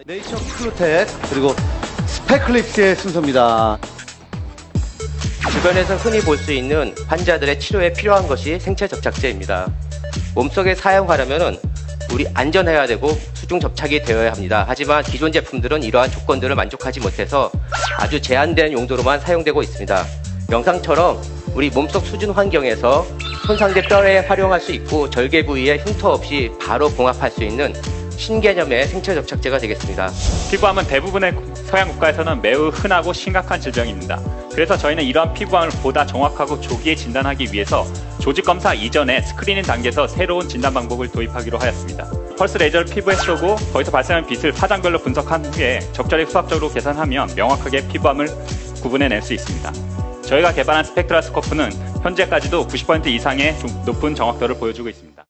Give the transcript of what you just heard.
네이처 클루텍 그리고 스펙클립스의 순서입니다. 주변에서 흔히 볼 수 있는 환자들의 치료에 필요한 것이 생체 접착제입니다. 몸속에 사용하려면 우리 안전해야 되고 수중 접착이 되어야 합니다. 하지만 기존 제품들은 이러한 조건들을 만족하지 못해서 아주 제한된 용도로만 사용되고 있습니다. 영상처럼 우리 몸속 수중 환경에서 손상된 뼈에 활용할 수 있고 절개 부위에 흉터 없이 바로 봉합할 수 있는 신개념의 생체 접착제가 되겠습니다. 피부암은 대부분의 서양 국가에서는 매우 흔하고 심각한 질병입니다. 그래서 저희는 이러한 피부암을 보다 정확하고 조기에 진단하기 위해서 조직 검사 이전에 스크리닝 단계에서 새로운 진단 방법을 도입하기로 하였습니다. 펄스 레이저를 피부에 쏘고 거기서 발생하는 빛을 파장별로 분석한 후에 적절히 수학적으로 계산하면 명확하게 피부암을 구분해낼 수 있습니다. 저희가 개발한 스펙트라 스코프는 현재까지도 90% 이상의 높은 정확도를 보여주고 있습니다.